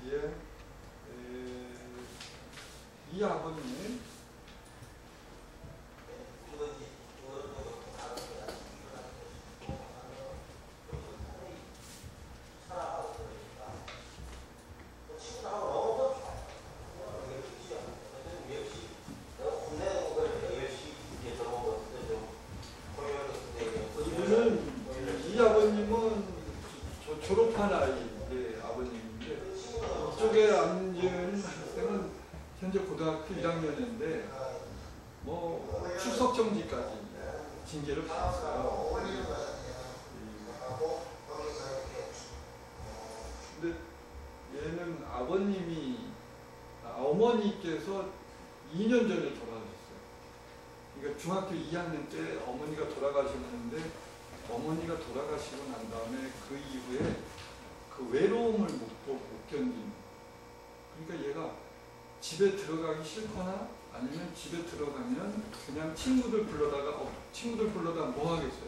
예, 이 아버님 이 아버님은 졸업한 아이의 아버님인데 이쪽에 앉은 학생은 현재 고등학교 1학년인데 뭐 출석 정지까지 징계를 받았어요. 근데 얘는 어머니께서 2년 전에 돌아가셨어요. 그러니까 중학교 2학년 때 어머니가 돌아가셨는데 어머니가 돌아가시고 난 다음에 그 이후에 그 외로움을 못 견딘. 그러니까 얘가 집에 들어가기 싫거나 아니면 집에 들어가면 그냥 친구들 불러다가 뭐 하겠어요.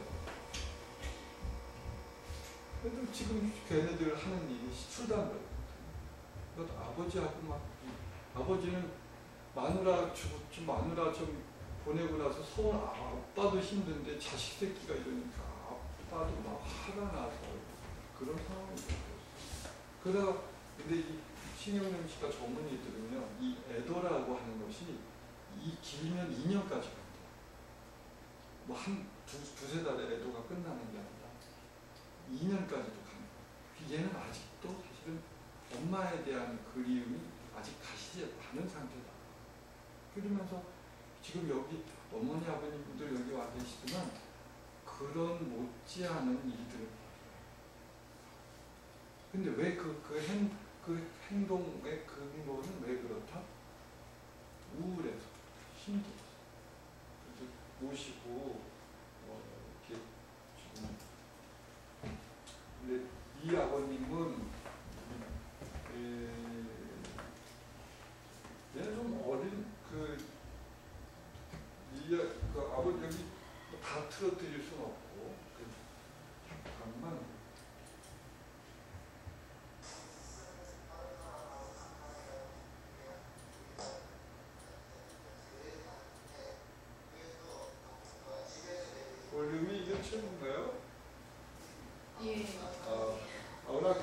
그래도 지금 걔네들 하는 일이 술 담배. 아버지하고 막 아버지는 마누라 좀 보내고 나서 아빠도 힘든데 자식 새끼가 이러니까 아빠도 막 화가 나서 그런 상황이 됐어요. 그러다가 근데 이 신영림 씨가 전문의 들으면 이 애도라고 하는 것이 길면 2년까지 간다. 뭐 두세 달에 애도가 끝나는 게 아니라 2년까지도 간다. 얘는 아직도 사실은 엄마에 대한 그리움이 아직 가시지 않은 상태다. 그러면서 지금 여기 어머니 아버님들 여기 와 계시지만 그런 못지않은 일들을 근데 왜 그 행동의 근거는 왜 그렇다? 우울해서 힘들어서 그래서 모시고 이렇게 지금 근데 이 아버님은 얘는 좀 어린 아버지 여기 다 틀어드릴 수는 없고 잠깐만 볼륨이 이게 최고인가요? 예. 워낙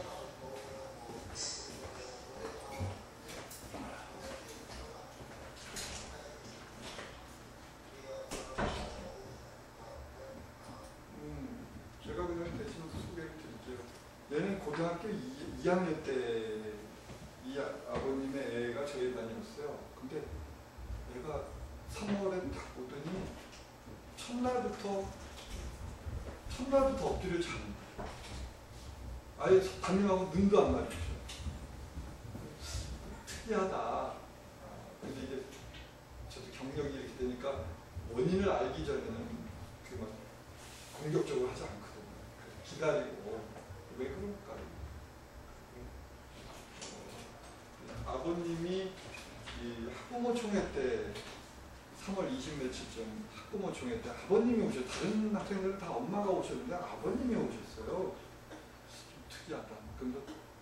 제가 그냥 대신 소개를 드릴게요. 얘는 고등학교 2학년 때 이 아버님의 애가 저희 다녔어요. 근데 애가 3월에 딱 오더니 첫날부터 엎드려 자는 거예요. 아예 담임하고 눈도 안 마주쳐요. 특이하다. 근데 이제 저도 경력이 이렇게 되니까 원인을 알기 전에는 막 공격적으로 하지 않거든요. 기다리고 왜 그럴까? 아버님이 이 학부모 총회 때 3월 20 며칠쯤 학부모 총회 때 아버님이 오셨어요. 다른 학생들은 다 엄마가 오셨는데 아버님이 오셨어요. 좀 특이하다. 그래서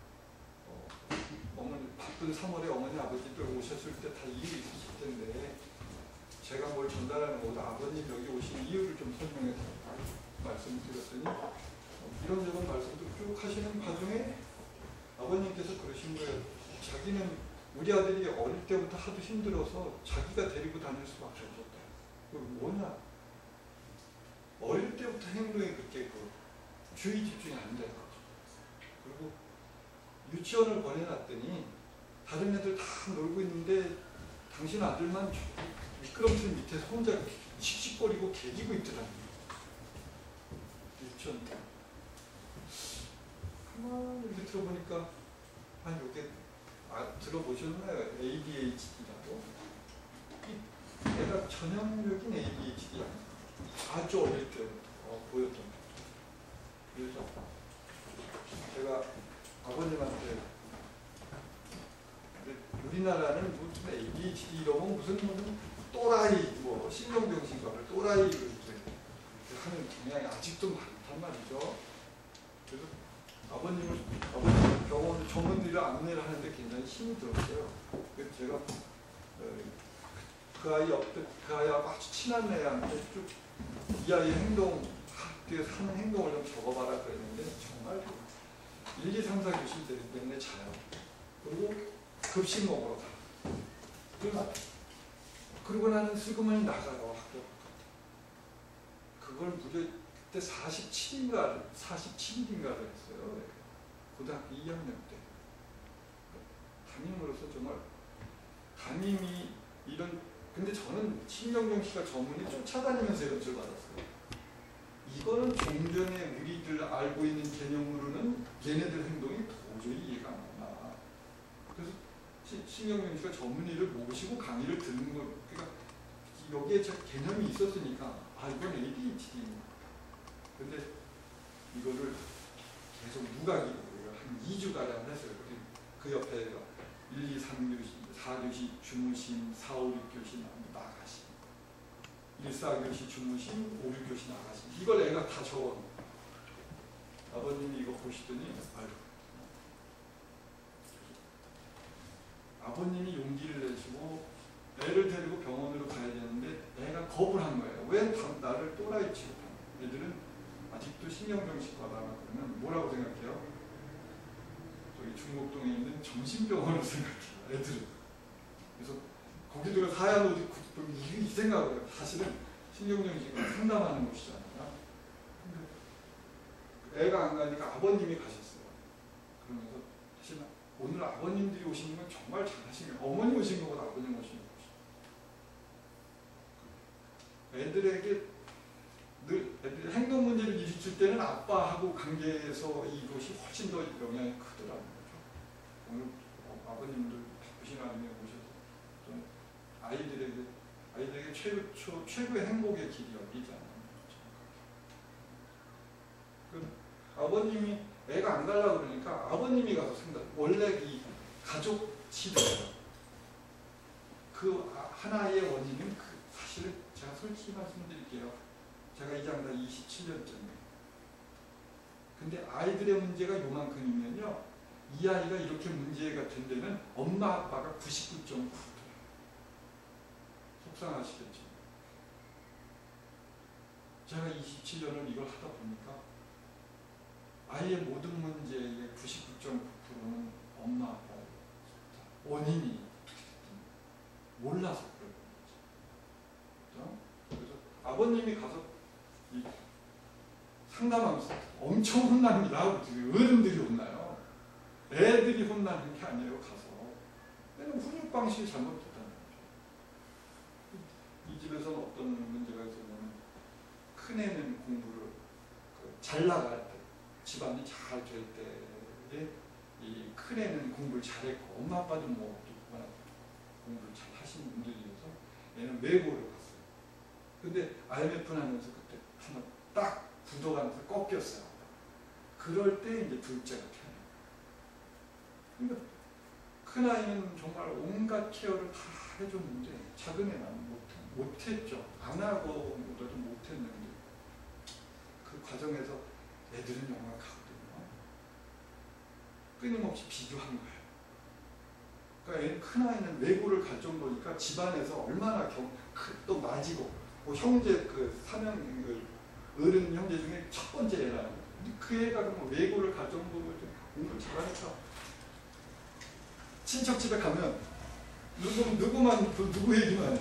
어머니 바쁜 3월에 어머니 아버지들 오셨을 때 다 이유 있으실 텐데 제가 뭘 전달하는 것보다 아버님 여기 오신 이유를 좀 설명해서 말씀드렸더니 이런저런 말씀도 쭉 하시는 과정에 아버님께서 그러신 거예요. 자기는 우리 아들이 어릴 때부터 하도 힘들어서 자기가 데리고 다닐 수밖에 없었다. 그 뭐냐? 어릴 때부터 행동이 그렇게 주의 집중이 안 되는 거죠. 그리고 유치원을 보내놨더니 다른 애들 다 놀고 있는데 당신 아들만 미끄럼틀 밑에서 혼자 씩씩거리고 개기고 있더라고요. 유치원 때. 가만히 이렇게 들어보니까 이게 들어보셨나요? ADHD라고. 얘가 전형적인 ADHD야. 아주 어릴 때부터 보였던 거죠. 그래서 제가 아버님한테 우리나라는 무슨 ADHD 이러면 무슨 또라이, 신경병신과를 또라이를 이렇게 하는 경향이 아직도 많단 말이죠. 그래서 아버님 병원을 전문의를 안내를 하는데 굉장히 힘이 들었어요. 그래서 제가 그 아이하고 아주 친한 애한테 쭉 이 아이의 행동, 학교에서 하는 행동을 좀 적어봐라 그랬는데 정말 1, 2, 3, 4교시 되기 때문에 자요. 그리고 급식 먹으러 가. 그러고 나는 슬그머니 나가요. 학교. 그걸 무려 그때 47일인가를 했어요. 고등학교 2학년 때. 담임으로서 정말 담임이 이런 근데 저는 신경용 씨가 전문이 쫓아다니면서 연수를 받았어요. 이거는 종전에 우리들 알고 있는 개념으로는 얘네들 행동이 도저히 이해가 안 나. 그래서 신경용 씨가 전문의를 모시고 강의를 듣는 거, 그러니까 여기에 개념이 있었으니까 이건 ADHD. 근데 이거를 계속 무각으로 한 2주가량 했어요. 그 옆에 1, 2, 3교시, 4교시 주무심, 4, 5, 6교시 나가시. 1, 4교시 주무심, 5, 6교시 나가시. 이걸 애가 다 적어. 아버님이 이거 보시더니 아버님이 용기를 내시고 애를 데리고 병원으로 가야 되는데 애가 겁을 한 거예요. 왜 나를 또라이 취급하는 거예요? 애들은 아직도 신경병실과다 그러면 뭐라고 생각해요? 저기 중곡동에 있는 정신병원으로 생각해요. 애들은. 그래서 거기 들어가 하얀 옷 입고 이 생각을 해요. 사실은 신경병실과 상담하는 곳이잖아요. 애가 안 가니까 아버님이 가셨어요. 그러면서 사실 오늘 아버님들이 오시는 건 정말 잘하시네요. 어머니 오신 것보다 아버님 오신 것. 애들에게 늘 애들이 행동 문제를 일으킬 때는 아빠하고 관계에서 이것이 훨씬 더 영향이 크더라는 거죠. 오늘 아버님들 바쁘신 와중에 오셔서 좀 아이들에게 최고의 행복의 길이 여기잖아요. 아버님이 애가 안 가려고 그러니까 아버님이 가서 상담. 원래 이 가족 시대예요. 그 하나의 원인은 사실은 제가 솔직히 말씀드릴게요. 제가 이 장사 27년째입니다. 근데 아이들의 문제가 요만큼이면요. 이 아이가 이렇게 문제가 된 데는 엄마 아빠가 99.9%. 속상하시겠죠. 제가 27년을 이걸 하다 보니까 아이의 모든 문제의 99.9%는 엄마 아빠의 원인이 몰라서 그런 거죠. 그래서 아버님이 가서 상담하면서 엄청 혼납니다. 어른들이 혼나요. 애들이 혼나는 게 아니에요. 가서 얘는 훈육 방식이 잘못됐다는 거죠. 이 집에서는 어떤 문제가 있었냐면 큰애는 공부를 잘 나갈 때 집안이 잘 될 때에 이 큰애는 공부를 잘했고 엄마 아빠도 뭐 공부를 잘 하시는 분들이어서 얘는 외고를 갔어요. 근데 IMF는 하면서 그때 한번 딱 부도가면서 꺾였어요. 그럴 때 이제 둘째가 태어나요. 그러니까 큰아이는 정말 온갖 케어를 다 해줬는데 작은애는 못했죠. 안 하고 보다도 못했는데 그 과정에서 애들은 영악하거든요. 끊임없이 비교한 거예요. 그러니까 큰아이는 외고를 갈 정도니까 집안에서 얼마나 또 맞이고 뭐 형제 사명 어른 형제 중에 첫 번째 애라. 근데 그 애가 뭐 외고를 갈 정도로 공부를 잘하니까 친척 집에 가면 누구 얘기만 해.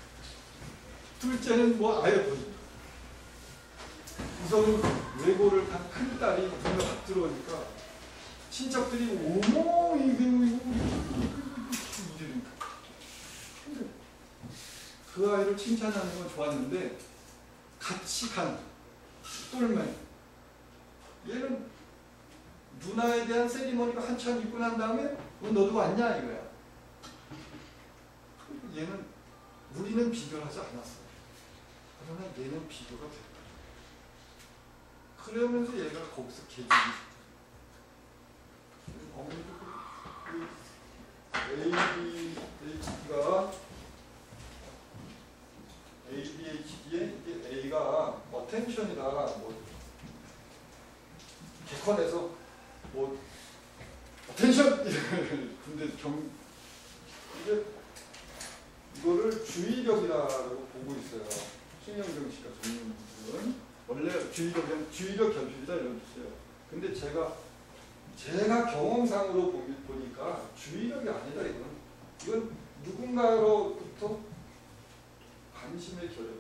둘째는 뭐 아예 보지. 우선 외고를 간 큰딸이 눈에 확 들어오니까 친척들이 어머 이러니까 그 아이를 칭찬하는 건 좋았는데 같이 간 똘매 얘는 누나에 대한 세리머니가 한참 있고 난 다음에 너도 왔냐 이거야. 얘는 우리는 비교를 하지 않았어요. 그러나 얘는 비교가 됐다. 그러면서 얘가 거기서 계집이 어머니도 ADHD에 이게 A가 어텐션이다 뭐 객관에서 뭐 텐션! 근데 이게 이거를 주의력이라고 보고 있어요. 신경정신과 전문분들은 원래 주의력 결핍이다 이러고 있어요. 근데 제가 경험상으로 보니까 주의력이 아니다 이건 누군가로부터 관심의 결여.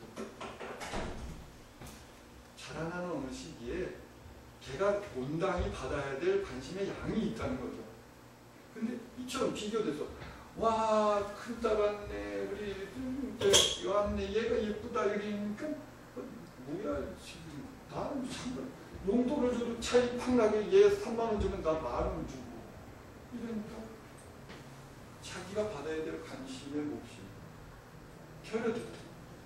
자라나는 어느 시기에 걔가 온당히 받아야 될 관심의 양이 있다는 거죠. 근데 이처럼 비교돼서 와, 큰 딸 왔네, 우리 이제 왔네, 얘가 예쁘다 이러니까 뭐야 지금 나는 참 용돈을 줘도 차이 팍 나게 얘 3만 원 주면 나 10,000원 주고 이러니까 자기가 받아야 될 관심의 몫이 결여됐다.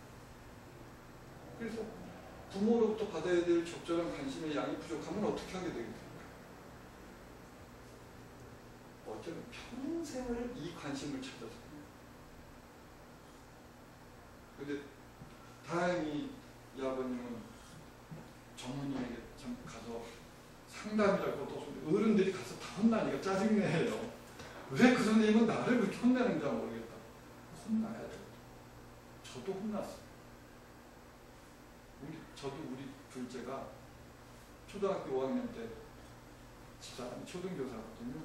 그래서 부모로부터 받아야 될 적절한 관심의 양이 부족하면 어떻게 하게 되겠습니까? 어쩌면 평생을 이 관심을 찾아서. 근데 다행히 이 아버님은 전문의에게 좀 가서 상담이라고 또 어른들이 가서 다 혼나니까 짜증내요. 왜 그 선생님은 나를 그렇게 혼내는지 모르겠다. 혼나야 돼. 저도 혼났어요. 저도 우리 둘째가 초등학교 5학년 때 집사람이 초등교사거든요.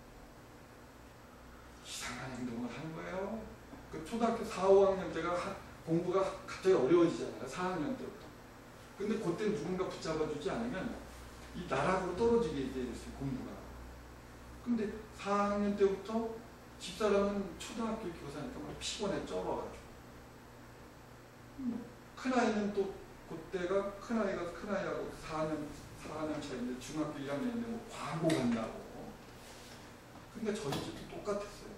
이상한 행동을 하는 거예요. 그 초등학교 4, 5학년 때가 공부가 갑자기 어려워지잖아요. 4학년 때부터. 근데 그때 누군가 붙잡아주지 않으면 이 나락으로 떨어지게 됐어요. 공부가. 근데 4학년 때부터 집사람은 초등학교 교사니까 막 피곤해 쩔어가지고. 큰아이는 또 그때가 큰아이하고 4학년 차인데 중학교 1학년인데 뭐 광고 간다고. 근데 저희 집도 똑같았어요.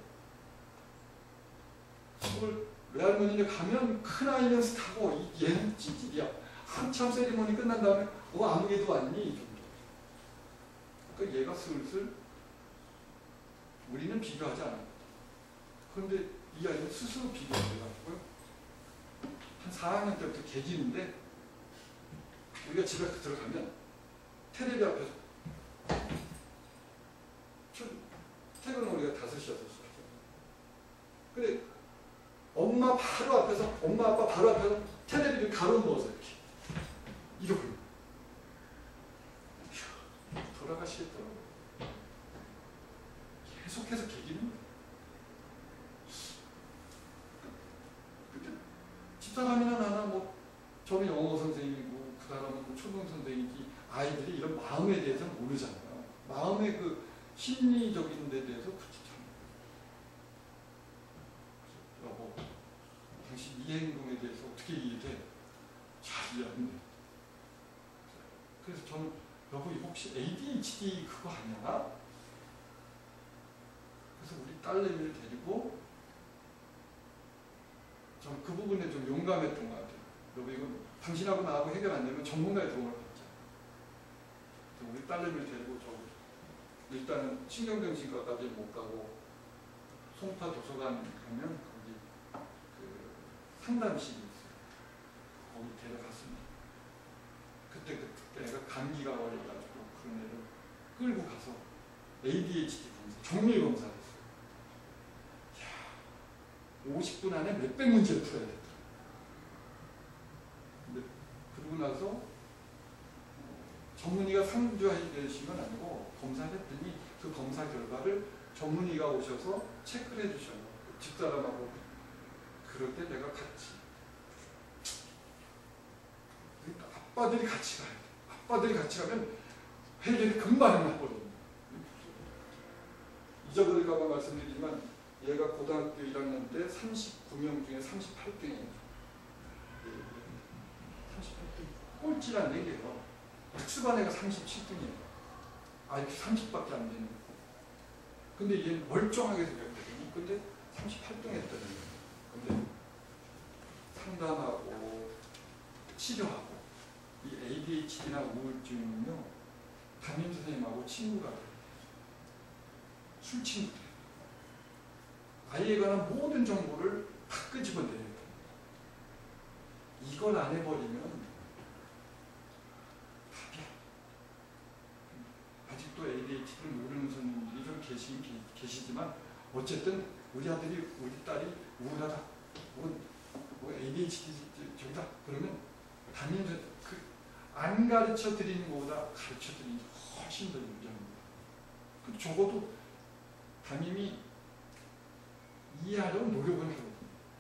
그걸 외할머니네 가면 큰아이는 스타고 얘는 찌질이야. 한참 세리머니 끝난 다음에 아무개도 왔니? 이 정도. 그러니까 얘가 슬슬 우리는 비교하지 않아요. 그런데 이 아이는 스스로 비교해가지고요. 한 4학년 때부터 개기는데 우리가 집에 들어가면 테레비 앞에서 퇴근은 우리가 5시, 6시 근데 엄마 아빠 바로 앞에서 테레비를 가로누워서 이러고 돌아가시겠더라고요. 계속해서 개기는 거예요. 집사람이나 나나 뭐 저는 영어 선생님이고 그 사람은 뭐 초등 선생님이지 아이들이 이런 마음에 대해서 모르잖아요. 마음의 그 심리적인 데 대해서 그렇지 참. 여보, 당신 이 행동에 대해서 어떻게 이해돼? 잘 이해 안 돼. 그래서 저는 여보 이거 혹시 ADHD 그거 아니야? 그래서 우리 딸내미를 데리고 전 그 부분에 좀 용감했던 것 같아요. 여보 이건 당신하고 나하고 해결 안 되면 전문가의 도움을 받자. 그래서 우리 딸내미를 데리고 일단은 신경정신과까지 못 가고 송파 도서관 가면 거기 그 상담실이 있어요. 거기 데려갔습니다. 그때 애가 감기가 걸려가지고 그런 애를 끌고 가서 ADHD 검사, 정밀 검사를 했어요. 50분 안에 몇백 문제를 풀어야 됐다. 근데 그러고 나서 전문의가 상주하신 건 아니고 검사를 했더니 그 검사 결과를 전문의가 오셔서 체크를 해주셔요. 집사람하고. 그럴 때 내가 같이. 그러니까 아빠들이 같이 가야 돼. 아빠들이 같이 가면 해결이 금방 나거든요. 잊어버릴까봐 말씀드리지만 얘가 고등학교 1학년 때 39명 중에 38등이에요. 38등. 꼴찌란 얘기예요. 특수반 애가 37등이에요. IQ 30밖에 안 되는. 근데 얘는 멀쩡하게 생겼거든요. 근데 38등 했더니. 근데 상담하고 치료하고 이 ADHD나 우울증은요. 담임 선생님하고 친구가 돼요. 술 친구 돼요. 아이에 관한 모든 정보를 다 끄집어내요. 이걸 안 해버리면 답이야. 아직도 ADHD를 모르는 선생님들이 좀 계시지만 어쨌든 우리 아들이 우리 딸이 우울하다, 뭐 ADHD 저기다 그러면 담임은 안 가르쳐 드리는 것보다 가르쳐 드리는 게 훨씬 더 유리합니다. 적어도 담임이 이해하려고 노력을 하거든요.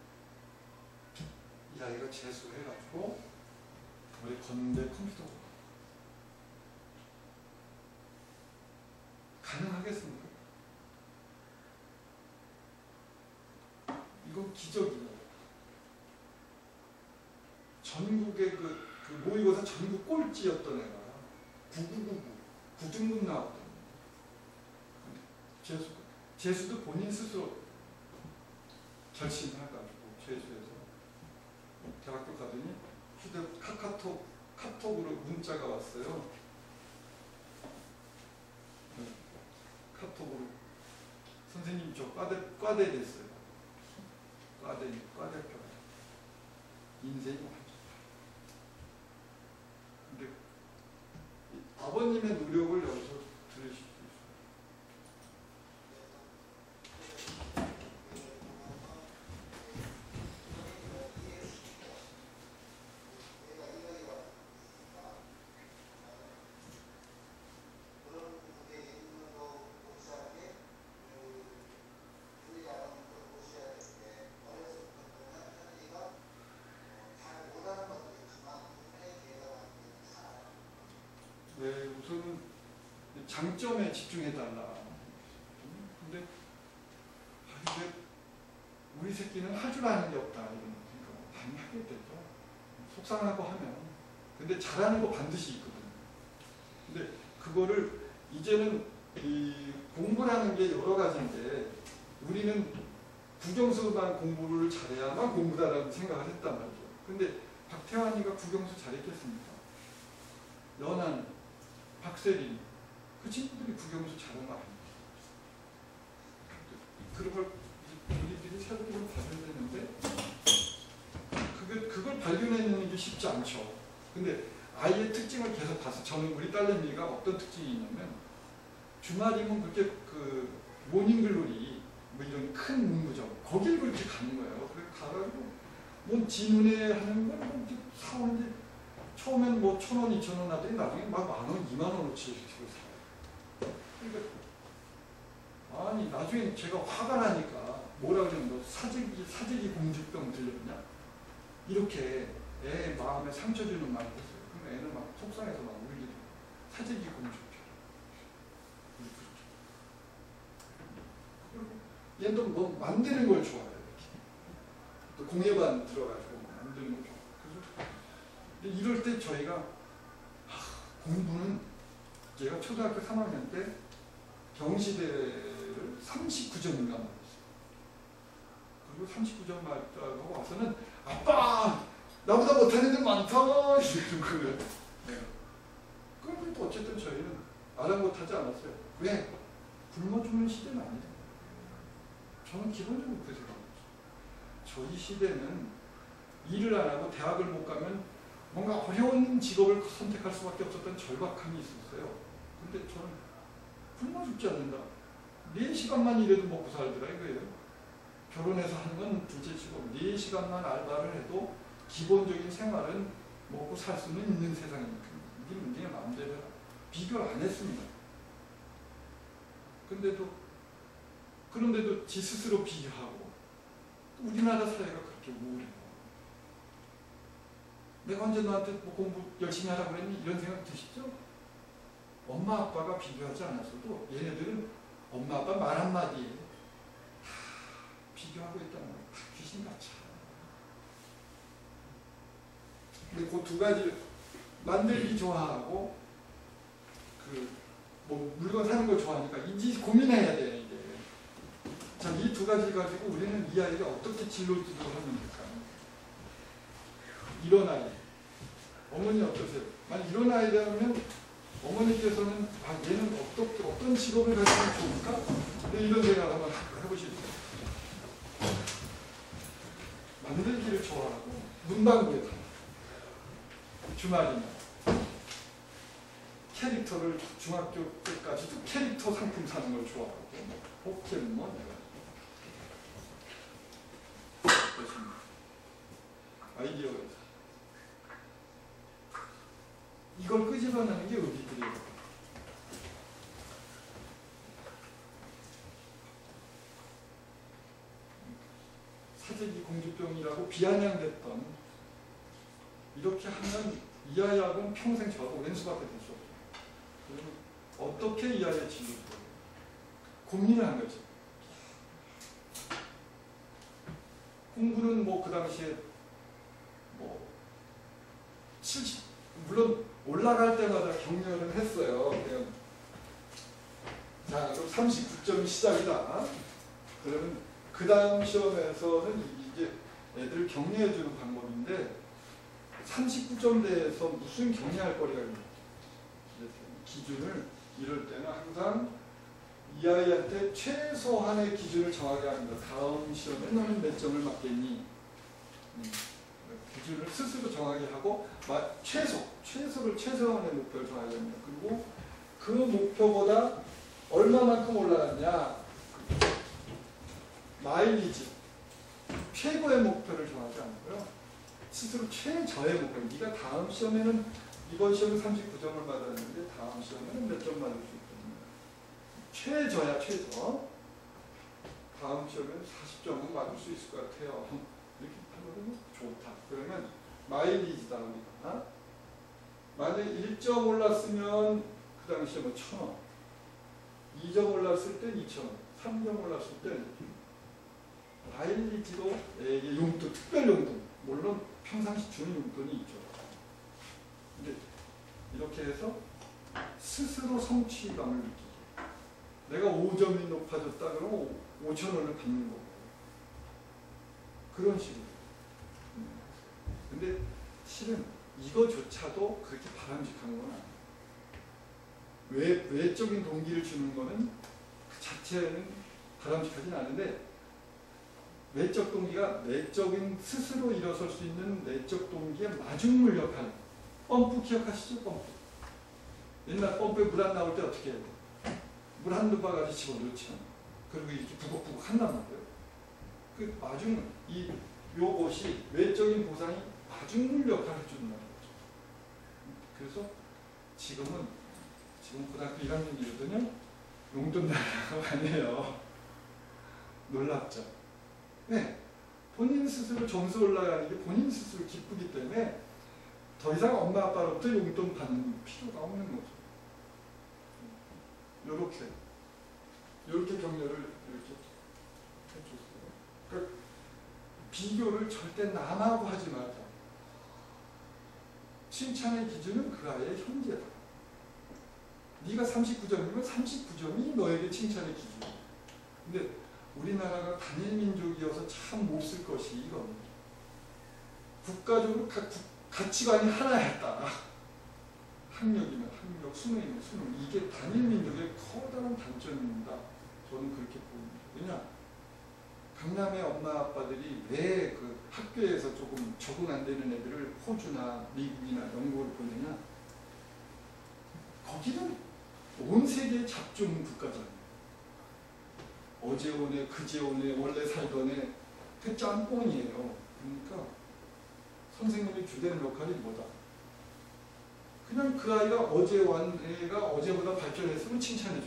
이 아이가 재수해가지고 우리 건대 컴퓨터 가능하겠습니까? 이건 기적이에요. 전국의 그 모의고사 전국 꼴찌였던 애가 9999 9등급 나왔거든요. 재수도 본인 스스로 결심해가지고 재수해서 대학교 가더니 카톡으로 문자가 왔어요. 카톡으로 선생님 저 과대 됐어요. 과대표 인생이 완전. 근데 아버님의 노력을 여기서 들으실 수 있어요. 네, 우선은 장점에 집중해달라. 근데 우리 새끼는 할 줄 아는 게 없다 이런 생각을 많이 하게 되죠. 속상하고 하면. 근데 잘하는 거 반드시 있거든요. 근데 그거를 이제는 이 공부라는 게 여러 가지인데 우리는 국영수만 공부를 잘해야만 공부다라고 생각을 했단 말이죠. 근데 박태환이가 국영수 잘했겠습니까? 연한, 박세린 그 친구들이 국영수 잘한 거 아닙니까? 그런 걸 우리들이 새롭게 발견했는데 그걸 발견해내는 게 쉽지 않죠. 근데 아이의 특징을 계속 봐서 저는 우리 딸내미가 어떤 특징이 있냐면 주말이면 그렇게 그 모닝글로리 뭐 이런 큰 문구점 거길 그렇게 가는 거예요. 그래 가가지고 뭐 지눈에 하는 걸 이렇게 사오는데 처음엔 뭐 1,000원, 2,000원 하더니 나중에 막 10,000원, 20,000원어치 사요. 그러니까 아니 나중에 제가 화가 나니까 뭐라 그러면 너 사재기 공주병 들렸냐? 이렇게 애 마음에 상처 주는 말을 했어요. 그럼 애는 막 속상해서 막 울리더라고요. 사재기 공주병. 얘는 또 뭐 만드는 걸 좋아해요. 또 공예반 들어가지고 만드는 걸 좋아해요. 그래서 이럴 때 저희가 공부는 제가 초등학교 3학년 때 경시대를 39점인가 맞았어요. 그리고 39점 맞다고 와서는 아빠 나보다 못하는 애들 많다 이러는 거예요. 네. 그런데 또 어쨌든 저희는 아랑곳하지 않았어요. 왜? 굶어주는 시대는 아니에요. 저는 기본적으로 그렇게 생각합니다. 저희 시대는 일을 안 하고 대학을 못 가면 뭔가 어려운 직업을 선택할 수밖에 없었던 절박함이 있었어요. 근데 저는 굶어 죽지 않는다. 4시간만 일해도 먹고 살더라 이거예요. 결혼해서 하는 건 둘째 치고 4시간만 알바를 해도 기본적인 생활은 먹고 살 수는 있는 세상이니까 이게 문제가 마음대로 비교를 안 했습니다. 그런데도 지 스스로 비교하고 우리나라 사회가 그렇게 우울해요. 내가 언제 너한테 뭐 공부 열심히 하라 그랬니? 이런 생각 드시죠? 엄마 아빠가 비교하지 않았어도 얘네들은 엄마 아빠 말 한마디에 비교하고 있다는 거예요. 귀신같이. 근데 그 두 가지를 만들기 좋아하고 뭐 물건 사는 걸 좋아하니까 이제 고민해야 돼 이제. 자, 이 두 가지 가지고 우리는 이 아이를 어떻게 진로 지도를 하면 될까요? 이런 아이. 어머니 어떠세요? 만약 이런 아이라면 어머니께서는 얘는 어떤 직업을 가지면 좋을까? 이런 생각 한번 해보시죠. 만들기를 좋아하고 문방구에 가. 주말이면 캐릭터를 중학교 때까지도 캐릭터 상품 사는 걸 좋아하고 포켓몬 어떻습니까? 아이디어가 있어. 이걸 끄집어내는 게 우리들이에요. 사재기 공주병이라고 비아냥됐던, 이렇게 하면 이 아이하고는 평생 저하고 왼수밖에 될 수 없어요. 그러면 어떻게 이 아이의 진로를 고민을 한 거죠. 공부는 뭐 그 당시에 뭐 70, 물론 올라갈 때마다 격려를 했어요. 그냥 자, 그럼 39점이 시작이다. 그러면 그 다음 시험에서는 이게 애들을 격려해주는 방법인데 39점대에서 무슨 격려할 거리가 있냐. 기준을 이럴 때는 항상 이 아이한테 최소한의 기준을 정하게 합니다. 다음 시험에 너는 몇 점을 맞겠니? 기준을 스스로 정하게 하고 최소한의 목표를 정하게 합니다. 그리고 그 목표보다 얼마만큼 올라갔냐, 마일리지, 최고의 목표를 정하지 않고요. 스스로 최저의 목표. 네가 다음 시험에는, 이번 시험은 39점을 받았는데 다음 시험에는 몇 점 받을 수 있겠냐. 최저야, 최저. 다음 시험에는 40점은 받을 수 있을 것 같아요. 이렇게 하면 좋다. 그러면 마일리지다. 우리가 만약에 1점 올랐으면 그 당시에 뭐 1,000원, 2점 올랐을 때 2,000원, 3점 올랐을 때 마일리지로 이게 용돈, 특별 용돈, 물론 평상시 주는 용돈이 있죠. 근데 이렇게 해서 스스로 성취감을 느끼게. 내가 5점이 높아졌다 그러면 5,000원을 받는 거고. 그런 식으로. 근데 실은 이거조차도 그렇게 바람직한 건 아니에요. 외적인 동기를 주는 거는 그 자체는 바람직하진 않은데, 내적 동기가 내적인 스스로 일어설 수 있는 내적 동기의 마중물 역할. 펌프 기억하시죠? 펌프. 옛날 펌프에 물 안 나올 때 어떻게 해야 돼? 물 한두 바가지 집어넣죠. 그리고 이렇게 부걱부걱 한단 말이에요. 그 마중물, 요것이 외적인 보상이 마중물 역할을 해준다는 거죠. 그래서 지금 고등학교 1학년이거든요. 용돈 달라고 아니에요. 놀랍죠? 네. 본인 스스로 점수 올라가는 게 본인 스스로 기쁘기 때문에 더 이상 엄마 아빠로부터 용돈 받는 필요가 없는 거죠. 요렇게 격려를 이렇게 해줬어요. 그러니까 비교를 절대 남하고 하지 말자. 칭찬의 기준은 그 아이의 현재다. 네가 39점이면 39점이 너에게 칭찬의 기준이야. 근데 우리나라가 단일민족이어서 참 못 쓸 것이 이겁니다. 국가적으로 가치관이 하나였다. 학력이면 학력, 수능이면 수능. 이게 단일민족의 커다란 단점입니다. 저는 그렇게 봅니다. 왜냐? 강남의 엄마 아빠들이 왜 그 학교에서 조금 적응 안 되는 애들을 호주나 미국이나 영국으로 보내냐? 거기는 온 세계의 잡종 국가잖아요. 어제 오네, 그제 오네, 원래 살던 애, 그 짬뽕이에요. 그러니까 선생님의 주된 역할이 뭐다? 그냥 그 아이가 어제 온 애가 어제보다 발전했으면 칭찬해줘.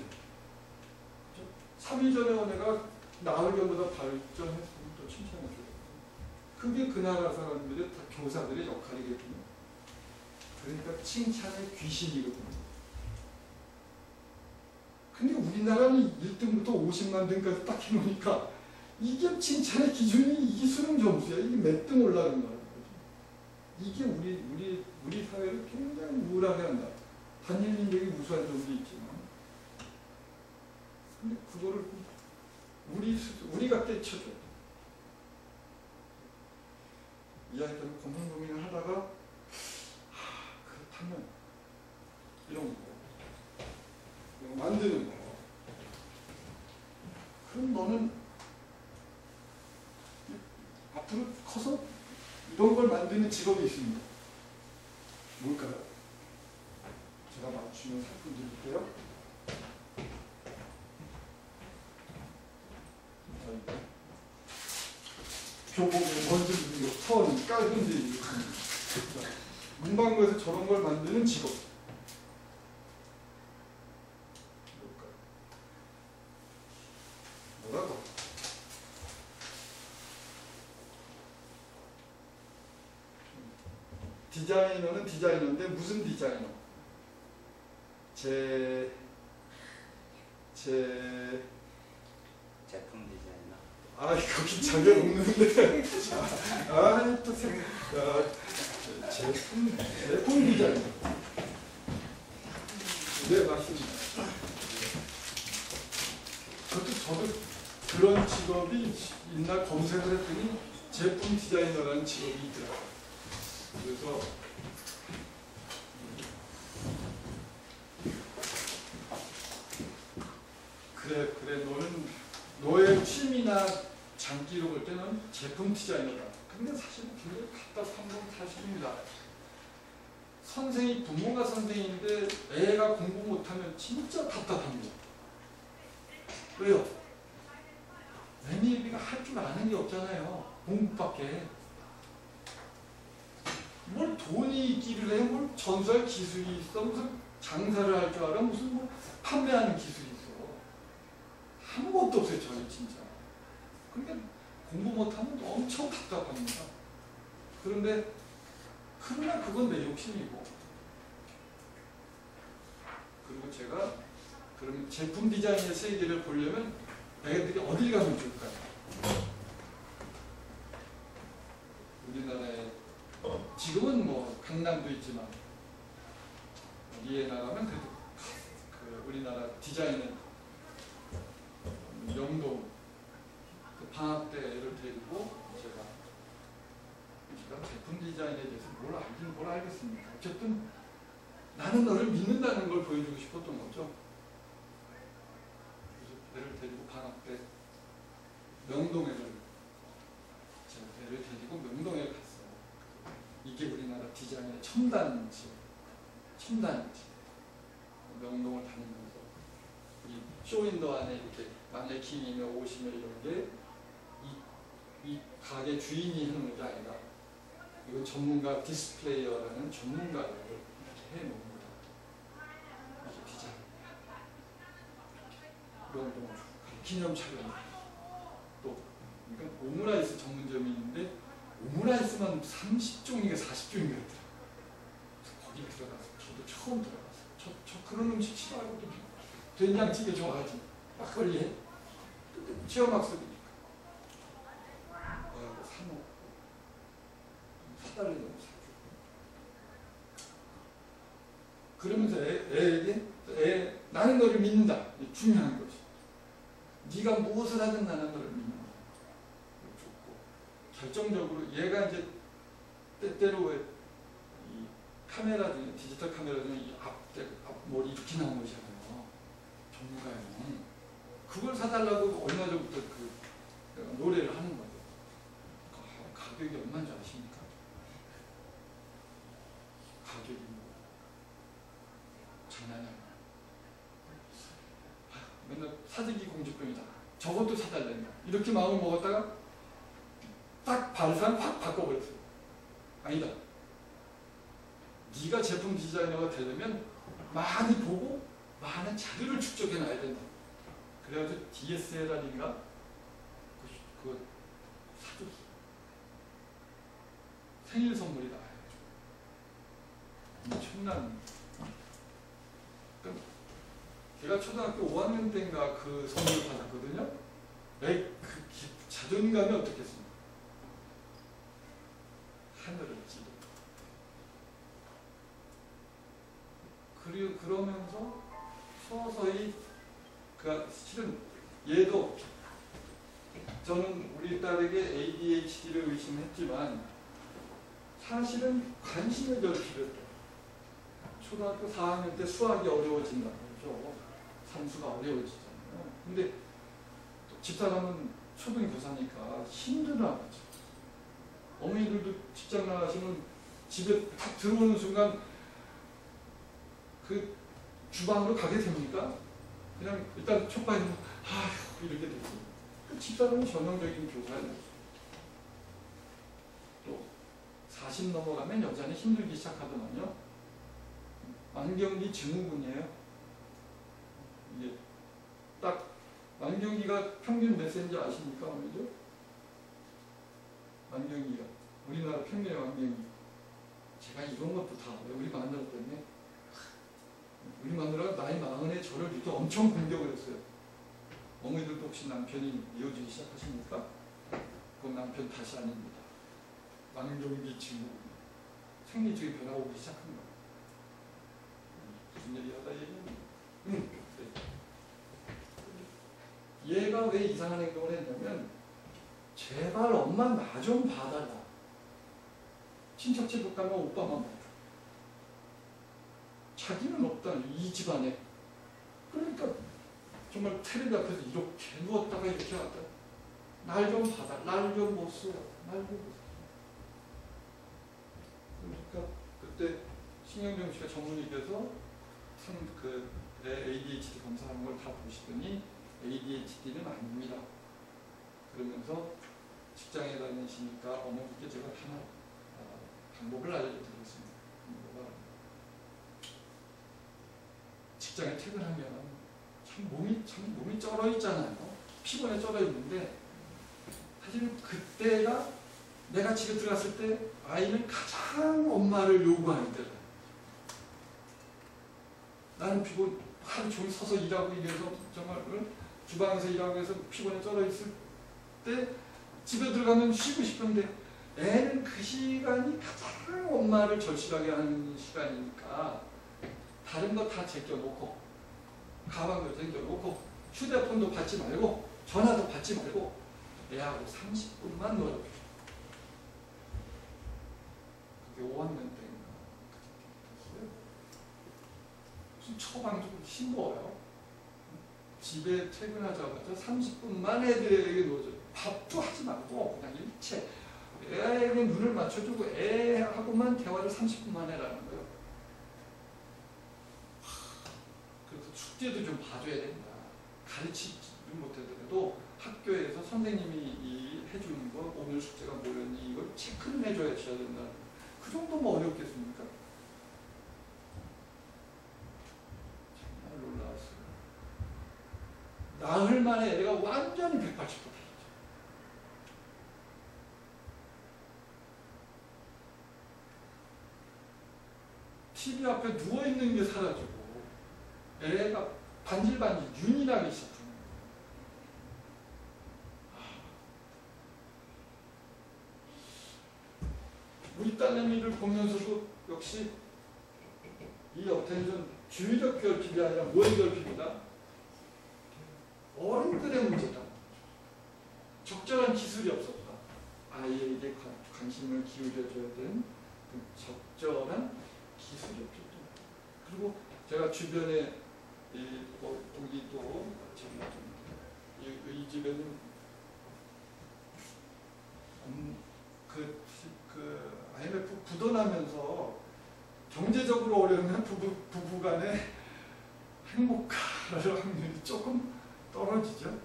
3일 전에 온 애가 나흘 전보다 발전했으면 또 칭찬해줘. 그게 그 나라 사람들의 다 교사들의 역할이거든요. 그러니까 칭찬의 귀신이거든요. 근데 우리나라는 1등부터 50만 등까지 딱 해놓으니까 이게 칭찬의 기준이 이게 수능 점수야. 이게 몇 등 올라가는 거야. 이게 우리 사회를 굉장히 우울하게 한다. 단일민족이 우수한 점도 있지만, 근데 그거를 우리가 떼쳐줘. 이 아이들 고민을 하다가 그렇다면 이런 거 만드는 거. 그럼 너는 앞으로 커서 이런 걸 만드는 직업이 있습니다. 뭘까요? 제가 맞추면 상품 드릴게요. 교복에 먼지 묻은 거, 선, 깔끔지 이렇게. 문방구에서 저런 걸 만드는 직업. 뭐라고? 디자이너는 디자이너인데 무슨 디자이너? 제품 디자이너. 거기 자격 없는데. 또 제품 디자이너. 네, 맞습니다. 저도 그런 직업이 있나 검색을 했더니 제품 디자이너라는 직업이 있더라고요. 그래서 그래 너의 취미나 장기로 볼 때는 제품 디자이너다. 근데 사실 굉장히 답답한 건 사실입니다. 부모가 선생인데 애가 공부 못하면 진짜 답답합니다. 왜요? 애미가 할 줄 아는 게 없잖아요. 공부밖에. 뭘 돈이 있기를 해, 뭘 전수할 기술이 있어, 무슨 장사를 할 줄 알아, 무슨 뭐 판매하는 기술이 있어. 아무것도 없어요, 저는 진짜. 그러니까 공부 못하면 엄청 답답합니다. 그러나 그건 내 욕심이고. 그리고 제가 그럼 제품 디자인의 세계를 보려면 애들이 어딜 가면 좋을까요? 우리나라에 지금은 뭐 강남도 있지만 어디에 나가면 그래도 우리나라 디자인은 명동 방학 때 애를 데리고 제가 제품 디자인에 대해서 뭘 알겠습니까? 어쨌든 나는 너를 믿는다는 걸 보여주고 싶었던 거죠. 그래서 애를 데리고 방학 때 명동에를 제가 애를 데리고 명동에 갔어요. 이게 우리나라 디자인의 첨단지. 명동을 다니면서 이 쇼윈도 안에 이렇게 마네킹이며 옷이며 이런 게 이 가게 주인이 하는 게 아니라 이거 전문가 디스플레이어라는 전문가를 이렇게 해놓은 거다. 이게 디자인. 명동 기념 촬영. 또 그러니까 오므라이스 전문점이 있는데 오므라이스만 30종인가 40종인가 있더라고요. 거기 들어가서 저도 처음 들어갔어요. 저 그런 음식 싫어하거든요. 된장찌개 좋아하지. 막걸리에 체험학습이니까. 사먹고 사달라고 사주고. 그러면서 애에게 나는 너를 믿는다. 중요한 거지. 네가 무엇을 하든 나는 너를 믿는다. 좋고 결정적으로 얘가 이제 때때로 왜 이 카메라 중에 디지털 카메라 중에 이 앞머리 이렇게 나온 거잖아요. 전문가에는 그걸 사달라고 얼마 전부터 노래를 하는 거예요. 가격이 얼마인지 아십니까? 가격이 뭐 장난이 아니에요. 맨날 사재기 공주병이다. 저것도 사달란다. 이렇게 마음을 먹었다가 딱 발상 확 바꿔버렸어요. 아니다. 네가 제품 디자이너가 되려면 많이 보고 많은 자료를 축적해놔야 된다. 그래가지고 DSLR인가 그거 사줬어. 생일 선물이다. 엄청난. 제가 초등학교 5학년 때인가 그 선물을 받았거든요. 그 자존감이 어떻겠습니까? 하늘을 찌르고. 그리고 그러면서 서서히 실은 얘도 저는 우리 딸에게 ADHD를 의심했지만 사실은 관심을 덜 필요했어요. 초등학교 4학년 때 수학이 어려워진다고 그러죠. 산수가 어려워지잖아요. 근데 집사람은 초등교사니까 힘들어하죠. 어머니들도 직장 나가시면 집에 딱 들어오는 순간 그 주방으로 가게 됩니까? 그냥 일단 촉발이 아휴 이렇게 되고 집사람은 전형적인 교사예요. 40 넘어가면 여자는 힘들기 시작하더만요. 만경기 증후군이에요. 이게 딱 만경기가 평균 몇 세인지 아십니까? 어느죠? 만경기가 우리나라 평균의 만경기. 제가 이런 것도 다 우리 마누라 때문에 우리 마누라가 나이 40에 저를 이렇게 엄청 공격을 했어요. 어머니들도 혹시 남편이 이어지기 시작하십니까? 그건 남편 탓이 아닙니다. 만경기 증후군. 생리적인 변화가 오기 시작한 거예요. 무슨 얘기하다 얘기는 얘가 왜 이상한 행동을 했냐면 제발 엄마 나 좀 봐달라. 친척 집 가면 오빠만 봐줘. 자기는 없다. 이 집안에. 그러니까 정말 텔레비 앞에서 이렇게 누웠다가 이렇게 왔다. 날 좀 봐달라. 날 좀 못 써. 날 좀 못 써. 그러니까 그때 신경정 씨가 전문의께서 그 ADHD 검사하는 걸 다 보시더니 ADHD는 아닙니다. 그러면서 직장에 다니시니까 어머니께 제가 하나 방법을 알려드리겠습니다. 직장에 퇴근하면 참 몸이 쩔어 있잖아요. 피곤해 쩔어 있는데 사실 그때가 내가 집에 들어갔을 때 아이는 가장 엄마를 요구하는 때다. 나는 피곤 하루 종일 서서 일하고 이래서 정말 주방에서 일하고 해서 피곤해 쩔어 있을 때 집에 들어가면 쉬고 싶은데 애는 그 시간이 가장 엄마를 절실하게 하는 시간이니까 다른 거 다 제껴놓고 가방도 제껴놓고 휴대폰도 받지 말고 전화도 받지 말고 애하고 30분만 놀아줘. 그게 5학년 때인가 됐어요. 무슨 처방 좀 싱거워요. 집에 퇴근하자마자 30분만 애들에게 놀아줘. 밥도 하지 말고 그냥 일체 애에게 눈을 맞춰주고 애하고만 대화를 30분만 해라는 거예요. 그래서 숙제도 좀 봐줘야 된다. 가르치지 못하더라도 학교에서 선생님이 해주는 거 오늘 숙제가 뭐였니 이걸 체크를 해줘야 된다. 그 정도 뭐 어렵겠습니까? 정말 놀라웠어요. 나흘 만에 애가 완전히 180도 달라져. TV 앞에 누워있는 게 사라지고 애가 반질반질 윤이 나기 시작합니다. 우리 딸내미를 보면서도 역시 이 어텐션 주의적 결핍이 아니라 무의 결핍이다. 어른들의 문제다. 적절한 기술이 없었다. 아이에게 관심을 기울여줘야 되는 그 적절한 기술이 없었다. 그리고 제가 주변에 여기 또 이 집에는 그 IMF 부도나면서 경제적으로 어려우면 부부간에 행복할 확률이 조금 떨어지죠.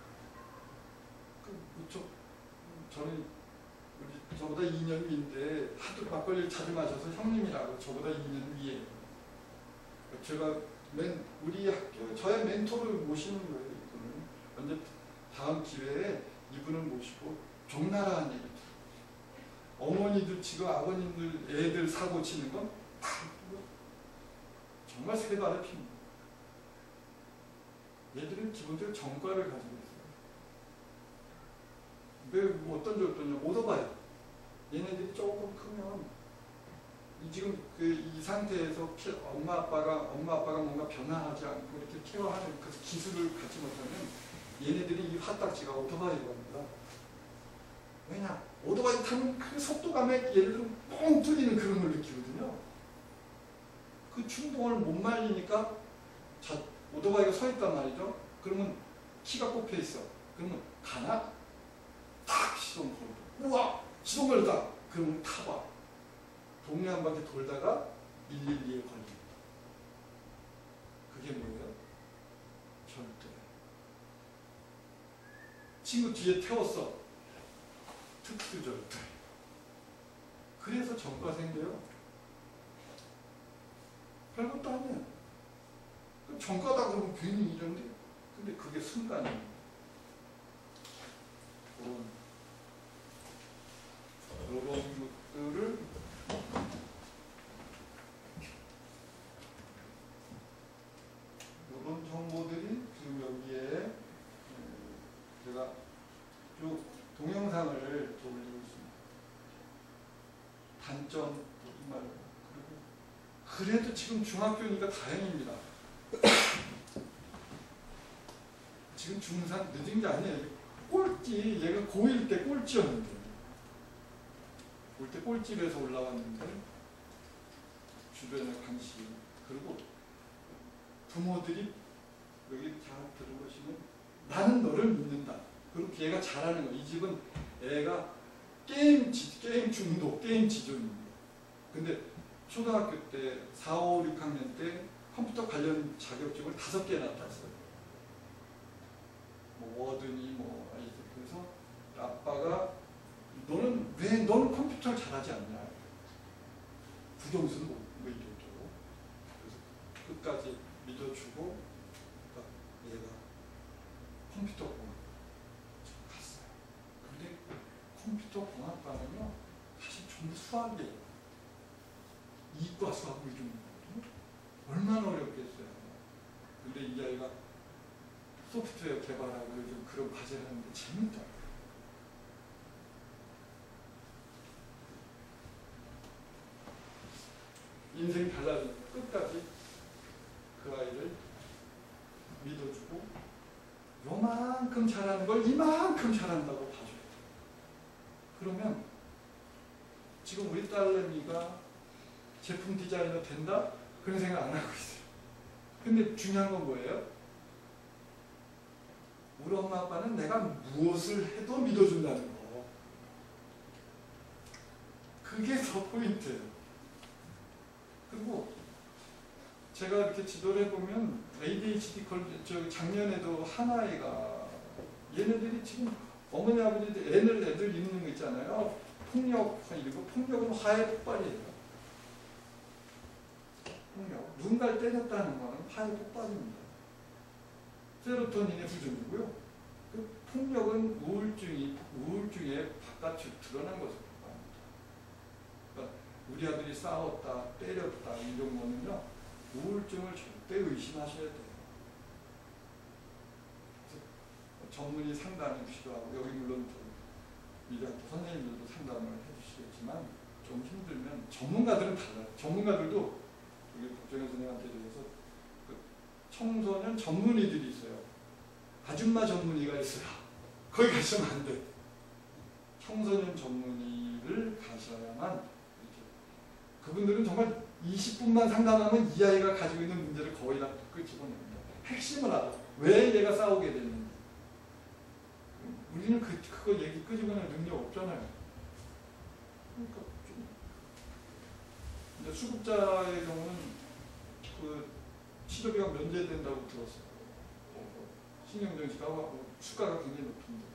저는 저보다 2년 위인데 하도 막걸리를 자주 마셔서 형님이라고 저보다 2년 위에. 제가 우리 학교 저의 멘토를 모시는 거예요. 이분은 언제 다음 기회에 이분을 모시고 적나라한 얘기. 어머니들 지금 아버님들 애들 사고 치는 건 정말 세 발의 피입니다. 얘들은 기본적으로 정과를 가지고 있어요. 왜 어떤 줬더니 오토바이. 얘네들이 조금 크면 지금 이 상태에서 엄마 아빠가 뭔가 변화하지 않고 이렇게 케어하는 그 기술을 갖지 못하면 얘네들이 이 화딱지가 오토바이가 겁니다. 왜냐? 오토바이 타면 그 속도감에 얘네들은 뻥 뚫리는 그런 걸 느끼거든요. 그 충동을 못 말리니까 오토바이가 서 있단 말이죠. 그러면 키가 꼽혀 있어. 그러면 가나? 탁 시동 걸고. 우와! 시동 걸렸다. 그러면 타봐. 동네 한 바퀴 돌다가 112에 걸립니다. 그게 뭐예요? 절대. 친구 뒤에 태웠어. 특수절대. 그래서 전과 생겨요. 별것도 아니에요. 전과다 그러면 괜히 이런데, 근데 그게 순간이에요. 이런 것들을 이런 정보들이 지금 여기에 제가 쭉 동영상을 또 올리고 있습니다. 단점 말 그리고 그래도 지금 중학교니까 다행입니다. 지금 중3 늦은 게 아니에요. 꼴찌 얘가 고1 때 꼴찌였는데 올 때 꼴찌에서 올라왔는데 주변에 관심 그리고 부모들이 여기 잘 들어보시면 나는 너를 믿는다. 그리고 얘가 잘하는 거. 이 집은 애가 게임 중독, 게임 지존입니다. 근데 초등학교 때 4, 5, 6학년 때 컴퓨터 관련 자격증을 5개나 땄어요. 뭐 워든이 뭐 그래서 아빠가 너는 왜 너는 컴퓨터를 잘하지 않냐? 부정수는 못 믿어도 그래서 끝까지 믿어주고 얘가 컴퓨터 공학 갔어요. 근데 컴퓨터 공학과는요 사실 전부 수학이에요. 이과 수학 이런 거거든요. 얼마나 어렵겠어요. 근데 이 아이가 소프트웨어 개발하고 요즘 그런 과제를 하는데 재밌다. 인생이 달라지는 끝까지 그 아이를 믿어주고 요만큼 잘하는 걸 이만큼 잘한다고 봐줘요. 그러면 지금 우리 딸내미가 제품 디자이너 된다? 그런 생각 안 하고 있어요. 근데 중요한 건 뭐예요? 우리 엄마 아빠는 내가 무엇을 해도 믿어준다는 거. 그게 더 포인트예요. 그리고 제가 이렇게 지도를 해보면 ADHD 작년에도 한 아이가 얘네들이 지금 어머니 아버지들 애들 있는 거 있잖아요. 폭력 이거 폭력은 화해 폭발이에요. 폭력 누군가를 때렸다는 거는 화해 폭발입니다. 세로토닌의 부족이고요. 그 폭력은 우울증의 바깥으로 드러난 것을 폭발합니다. 그러니까 우리 아들이 싸웠다, 때렸다 이런 거는요 우울증을 절대 의심하셔야 돼요. 전문의 상담이 필요하고 여기 물론 미래학교 선생님들도 상담을 해주시겠지만 좀 힘들면 전문가들은 달라요. 전문가들도 여기 박정현 선생님한테 대해서 그 청소년 전문의들이 있어요. 아줌마 전문의가 있어요. 거기 가시면 안 돼. 청소년 전문의를 가셔야만 이렇게. 그분들은 정말 20분만 상담하면 이 아이가 가지고 있는 문제를 거의 다 끄집어냅니다. 핵심을 알아. 왜 얘가 싸우게 됐는지. 우리는 그거 얘기 끄집어낼 능력 없잖아요. 그러니까 좀 이제 수급자의 경우는 그 치료비가 면제된다고 들었어요. 신경정신과 수가가 굉장히 높은데.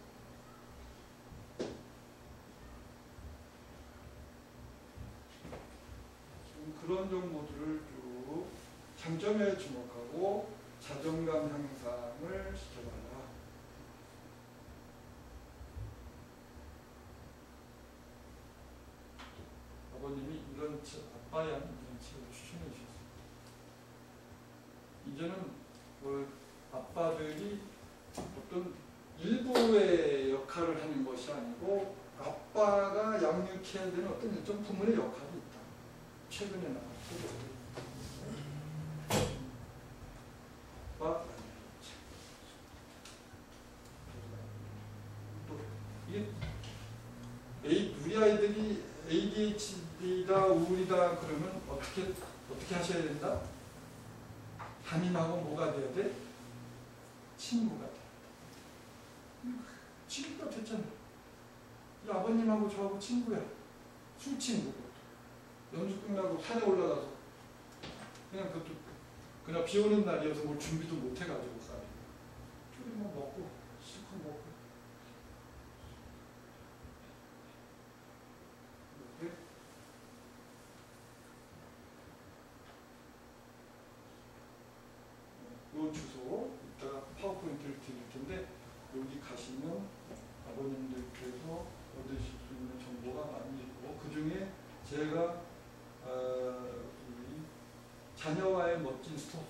그런 정보들을 쭉 장점에 주목하고 자존감 향상을 시켜달라. 아버님이 아빠야 이런 책을 추천해 주셨습니다. 이제는 아빠들이 어떤 일부의 역할을 하는 것이 아니고 아빠가 양육해야 되는 어떤 일정 부문의 역할이 있다. 최근에 나온 아빠 이게 우리 아이들이 ADHD다 우울이다 그러면 어떻게 하셔야 된다? 담임하고 뭐가 돼야 돼? 친구가 돼. 친구가 됐잖아. 이 아버님하고 저하고 친구야. 술 친구고. 연수 끝나고 산에 올라가서 그냥 그냥 비 오는 날이어서 뭘 준비도 못 해가지고 쪼리만 먹고 실컷 먹고.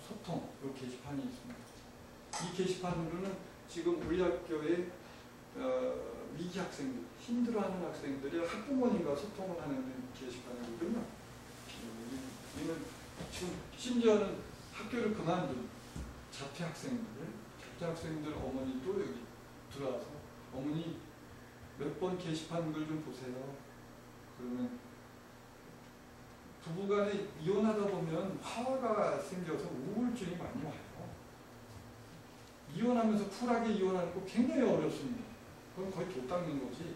소통 이 게시판이 있습니다. 이 게시판으로는 지금 우리 학교의 위기 학생들, 힘들어하는 학생들이 학부모님과 소통을 하는 게시판이거든요. 이는 지금 심지어는 학교를 그만둔 자퇴 학생들 어머니도 여기 들어와서 어머니 몇 번 게시판 글 좀 보세요. 그러면 부부간에 이혼하다 보면 화가 생겨서 우울증이 많이 와요. 이혼하면서 쿨하게 이혼하는 거 굉장히 어렵습니다. 그건 거의 도 닦는 거지.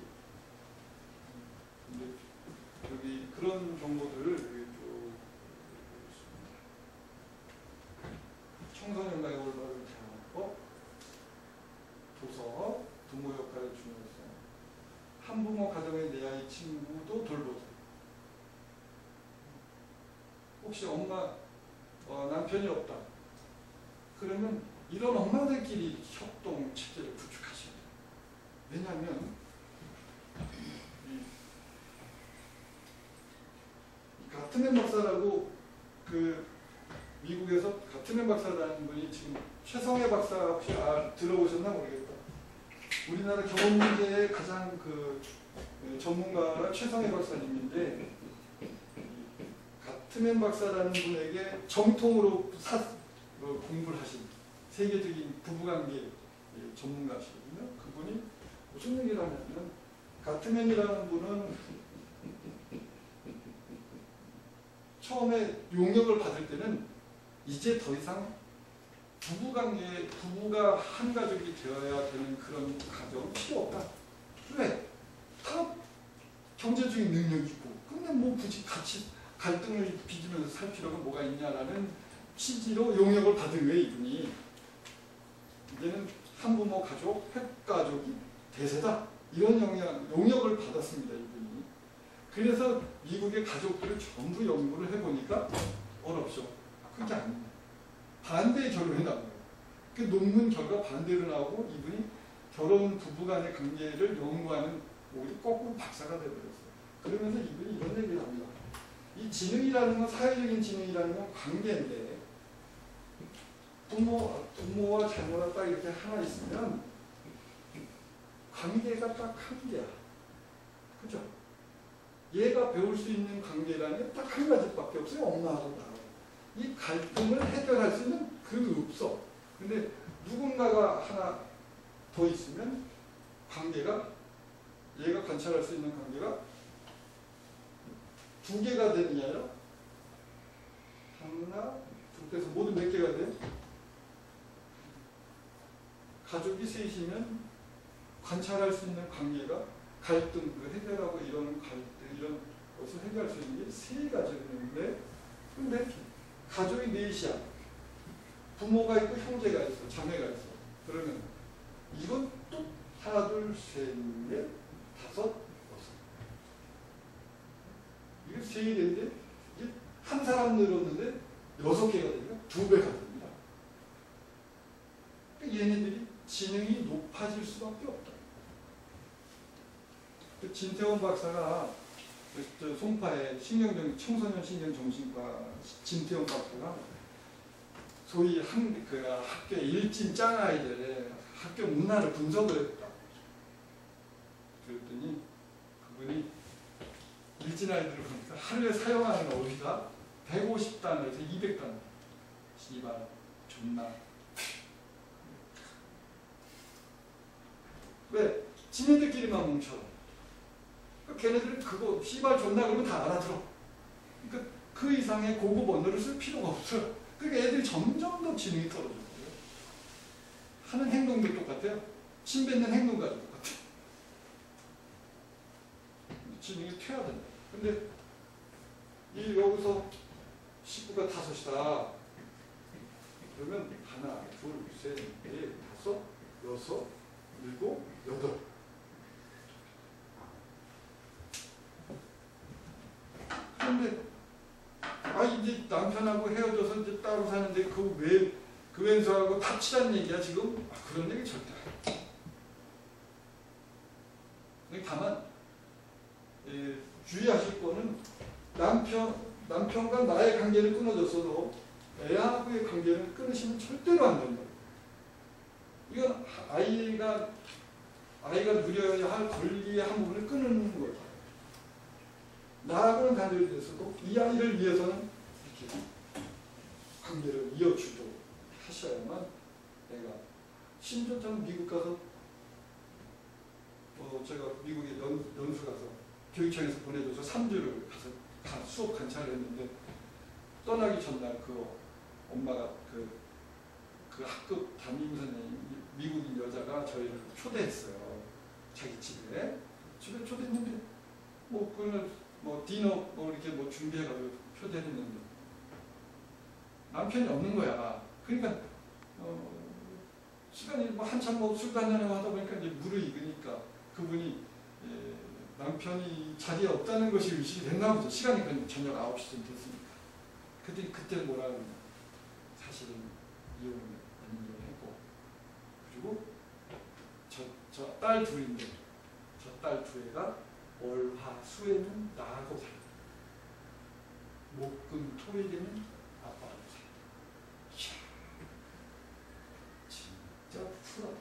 근데 여기 그런 정보들을 여기 쭉 있습니다. 청소년과의 올바른 대화법, 도서, 부모 역할의 중요성, 한부모 가정의 내 아이 친구도 돌보자. 혹시 엄마 남편이 없다. 그러면 이런 엄마들끼리 협동 체계를 구축하셔야 돼요. 왜냐하면 가트맨 박사라고 그 미국에서 가트맨 박사라는 분이 지금 최성애 박사 혹시 들어보셨나 모르겠다. 우리나라 경험 문제의 가장 그 전문가가 최성애 박사님인데 가트맨 박사라는 분에게 정통으로 공부를 하신 세계적인 부부관계 전문가시거든요. 그분이 무슨 얘기를 하냐면 가트맨이라는 분은 처음에 용역을 받을 때는 이제 더 이상 부부가 한 가족이 되어야 되는 그런 가정은 필요 없다. 왜? 다 경제적인 능력이 있고 근데 뭐 굳이 같이 갈등을 빚으면서 살 필요가 뭐가 있냐라는 취지로 용역을 받은 거예요. 이분이. 이제는 한부모 가족, 핵가족이 대세다. 이런 용역을 받았습니다. 이분이. 그래서 미국의 가족들을 전부 연구를 해보니까 어렵죠. 그게 아닙니다. 반대의 결론이 나와요. 그 논문 결과 반대로 나오고 이분이 결혼 부부간의 관계를 연구하는 오히려 거꾸로 박사가 되어버렸어요. 그러면서 이분이 이런 얘기를 합니다. 이 지능이라는 건 사회적인 지능이라는 건 관계인데 부모와 자녀가 딱 이렇게 하나 있으면 관계가 딱 한 개야. 그죠? 얘가 배울 수 있는 관계라는 게 딱 한 가지밖에 없어요. 엄마하고 나하고. 이 갈등을 해결할 수 있는 그게 없어. 근데 누군가가 하나 더 있으면 관계가 얘가 관찰할 수 있는 관계가 두 개가 되는 게 아니라 하나, 둘 빼서 모두 몇 개가 돼? 가족이 셋이면 관찰할 수 있는 관계가 갈등을 해결하고 이런 것을 해결할 수 있는 게 세 가지였는데 근데 가족이 넷이야. 부모가 있고 형제가 있어. 자매가 있어. 그러면 이건 또 하나, 둘, 셋, 넷, 다섯, 여섯. 이게 세 개인데 이게 한 사람 늘었는데 6개가 되니까 2배가 됩니다. 그러니까 얘네들이 지능이 높아질 수밖에 없다. 그 진태원 박사가 송파의 청소년 신경정신과 진태원 박사가 소위 학교의 일진 짱 아이들의 학교 문화를 분석을 했다. 그랬더니 그분이 일진 아이들을 보니까 하루에 사용하는 어휘가 150단에서 200단. 씨발, 존나. 왜? 지네들끼리만 뭉쳐. 걔네들은 그거 씨발 존나 그러면 다 알아들어. 그러니까 그 이상의 고급 언어를 쓸 필요가 없어요. 그러니까 애들이 점점 더 지능이 떨어져요. 하는 행동도 똑같아요. 침 뱉는 행동까지 똑같아요. 지능이 퇴화된다. 근데 여기서 식구가 5이다. 그러면 하나, 둘, 셋, 넷, 다섯, 여섯, 일곱, 여덟. 근데 이제 남편하고 헤어져서 이제 따로 사는데 그 왼수하고 다치라는 얘기야 지금? 그런 얘기 절대 안 해. 다만 주의하실 거는 남편과 나의 관계를 끊어졌어도 애하고의 관계를 끊으시면 절대로 안 된다. 이건 아이가 누려야 할 권리의 한 부분을 끊는 거다. 나하고는 단절이 됐어도 이 아이를 위해서는 이렇게 관계를 이어주도록 하셔야만 내가 심지어 저는 미국 가서 제가 미국에 연수 가서 교육청에서 보내줘서 3주를 가서 수업 관찰을 했는데 떠나기 전날 그 엄마가 그 학급 담임 선생님 미국인 여자가 저희를 초대했어요. 자기 집에 초대했는데 그날 디너 이렇게 준비해가지고 초대했는데 남편이 없는 거야. 그러니까 시간이 한참 술도 한잔하고 하다 보니까 이제 무르익으니까 그분이 남편이 자리에 없다는 것이 의식이 됐나 보죠. 시간이 그냥 저녁 9시쯤 됐으니까. 그때 뭐라 그러냐. 사실은 이혼을 했고 그리고 저 딸 둘인데 저 딸 둘애가 월화수에는 나하고 살아. 목금토일에는 아빠하고 살아. 진짜 쿨하다.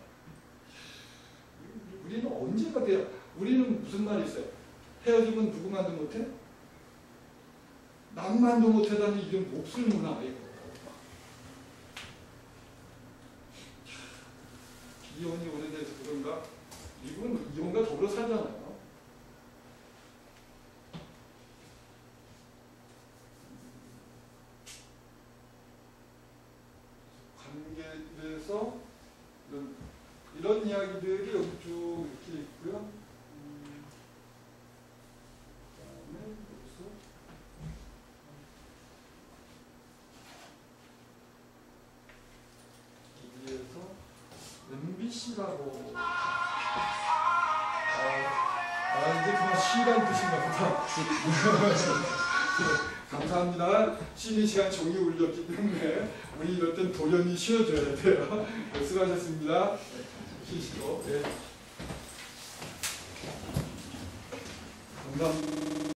우리는 언제가 돼요? 우리는 무슨 말이 있어요? 헤어지면 누구만도 못해? 남만도 못하다니 이게 몹쓸 문화 이거. 이혼이 오래돼서 그런가? 미국은 이혼과 더불어 살잖아요. 관계에 대해서 이런 이야기들이 여기 쭉 이렇게 있고요. 그다음에 여기서 여기에서 MBC라고 이제 그만 쉬란 뜻인가 보다. 감사합니다. 쉬는 시간 종이 울렸기 때문에 우리 이럴 땐 도련이 쉬어줘야 돼요. 수고하셨습니다. 쉬시고. 감사합니다.